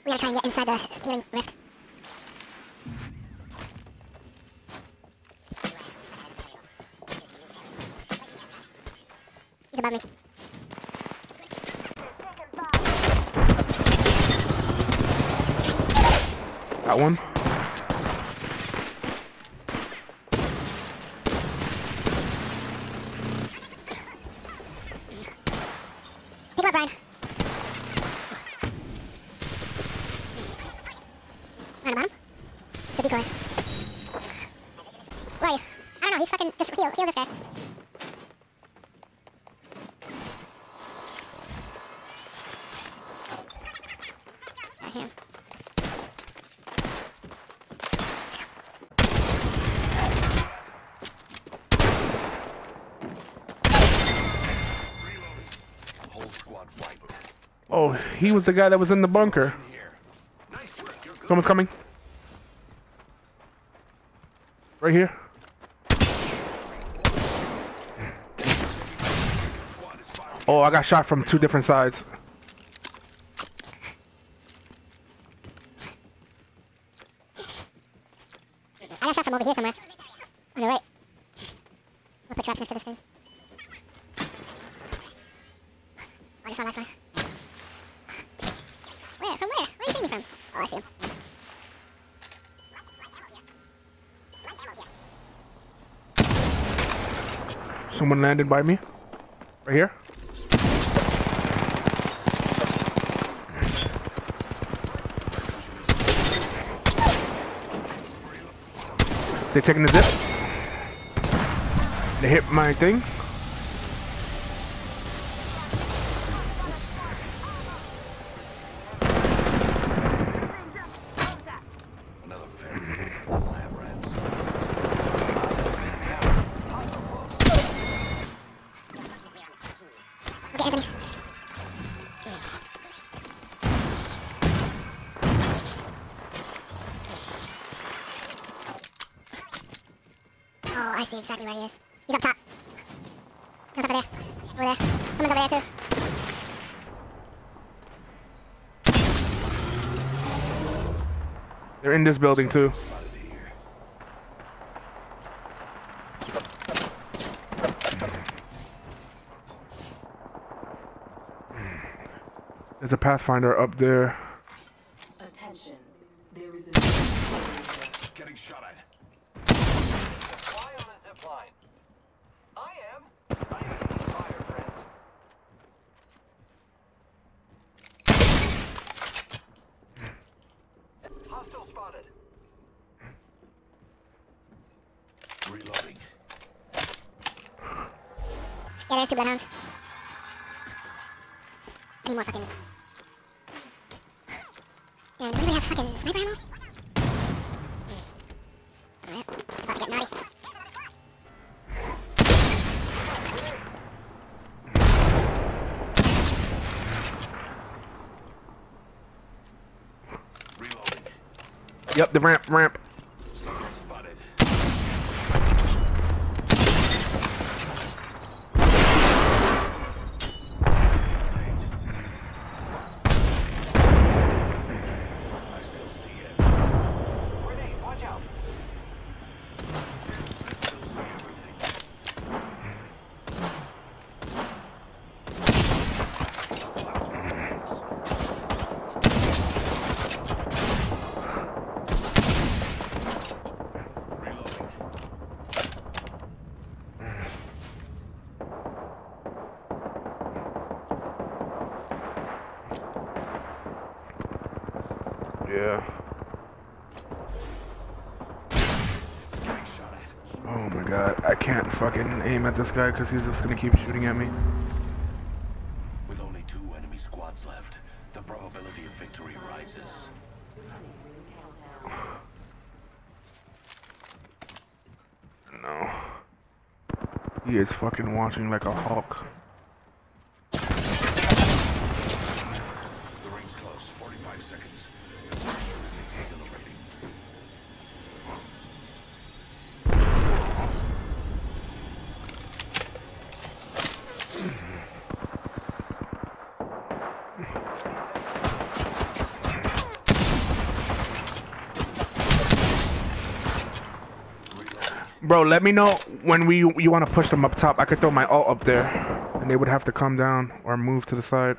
We gotta try and get inside the healing rift. He's above me. Got one. Pick him up, Brian. Right on the bottom. The decoy. Where are you? I don't know, he's fucking... Just heal this guy. I hear him. Oh, he was the guy that was in the bunker. Someone's coming. Right here. Oh, I got shot from 2 different sides. I got shot from over here somewhere. On the right. I'll put traps next to this thing. I just saw that guy. Where? From where? Where are you getting me from? Oh, I see him. Someone landed by me. Right here. They're taking the zip. They hit my thing. Okay, Anthony. Oh, I see exactly where he is. He's up top. He's up there. Over there. Someone's over there too. They're in this building too. There's a Pathfinder up there. Attention. There is a Getting shot at. Fly on the zip line. I am taking fire, friends. Hostile spotted. Reloading. Yeah, there's 2 bloodhounds. I need more fucking... Yeah, do we have fucking sniper ammo? Alright, it's about to get naughty. Reloading. Yep, the ramp. Spotted. I still see it. Grenade, watch out. I still see everything. Reloading. Yeah. Getting shot at. Oh my god. I can't fucking aim at this guy because he's just gonna keep shooting at me. With only 2 enemy squads left, the probability of victory rises. No. He is fucking watching like a hawk. The ring's close. 45 seconds. The pressure is exhilarating. Bro, let me know when you want to push them up top. I could throw my ult up there, and they would have to come down or move to the side.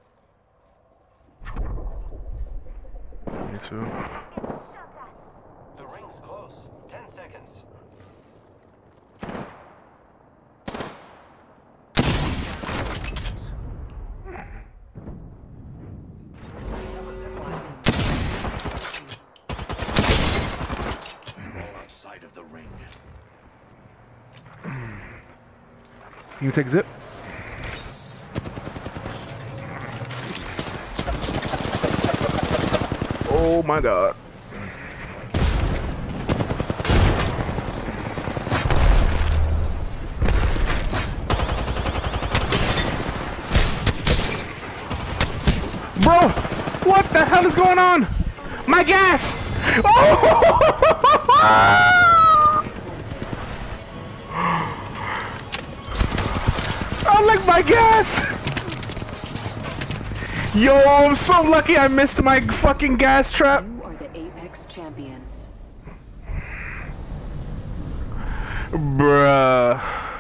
Me too. The ring's close. 10 seconds. Outside of the ring. You take zip. Oh my god. Bro, what the hell is going on? My gas! Oh! I like my gas! Yo, I'm so lucky I missed my fucking gas trap. You are the Apex champions. Bruh.